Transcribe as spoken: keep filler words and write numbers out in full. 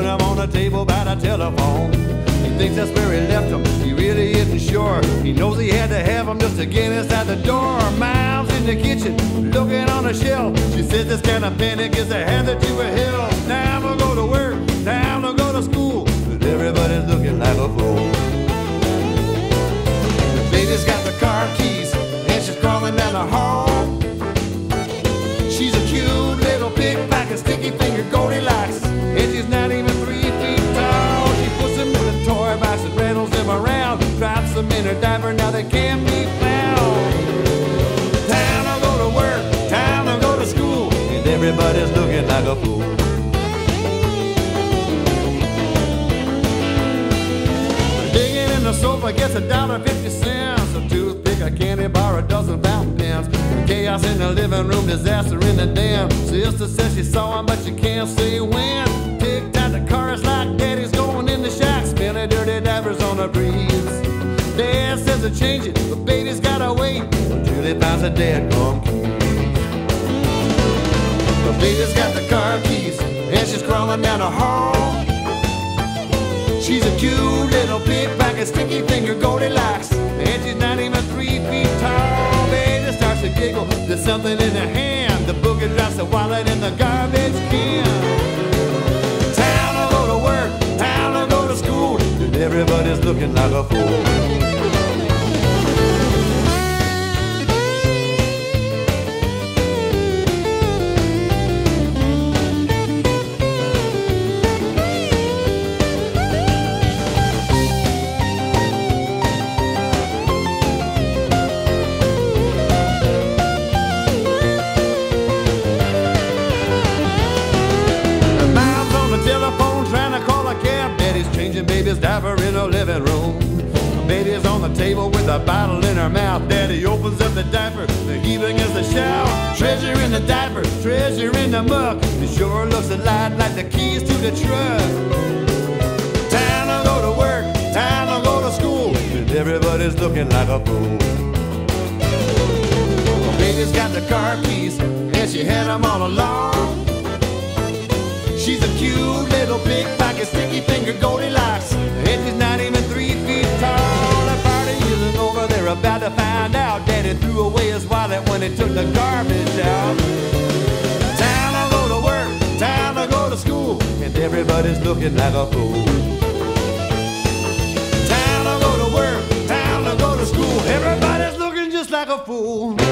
put him on the table by the telephone. He thinks that's where he left him, he really isn't sure. He knows he had to have him just to get inside the door. Mom's in the kitchen, looking on the shelf. She says this kind of panic is a hazard to a hill. Time to go to work, time to go to school, but everybody's looking like a fool. The baby's got the car keys, and she's crawling down the hall. She's a cute little pig back, a sticky finger Goldilocks, and she's not even three feet tall. She puts them in the toy box and rattles them around, drops them in her diaper, now they can't be found. Time to go to work, time to go to school, and everybody's looking like a fool. Digging in the sofa gets a dollar fifty cents, a toothpick, a candy bar, a dozen fountain pens. Chaos in the living room, disaster in the den. Sister says she saw him, but she can't say when. Ticked out the car, it's like daddy's going in the shack, spinning dirty divers on the breeze. Dad says to change it, but baby's gotta wait until he finds a dadgum keys. The baby's got the car keys, and she's crawling down the hall. She's a cute little pig back, a sticky finger Goldilocks, and she's not even three feet tall. Baby starts to giggle, there's something in her hand. The boogie drops the wallet in the garbage can. Time to go to work, time to go to school, and everybody's looking like a fool. Baby's diaper in her living room. Baby's on the table with a bottle in her mouth. Daddy opens up the diaper, the heaving is the shout. Treasure in the diaper, treasure in the muck. It sure looks a lot like the keys to the truck. Time to go to work, time to go to school, and everybody's looking like a fool. Baby's got the car keys, and she had them all along. She's a cute little pig back, a sticky finger Goldilocks, and she's not even three feet tall. The party isn't over, they're about to find out. Daddy threw away his wallet when he took the garbage out. Time to go to work, time to go to school, and everybody's looking like a fool. Time to go to work, time to go to school, everybody's looking just like a fool.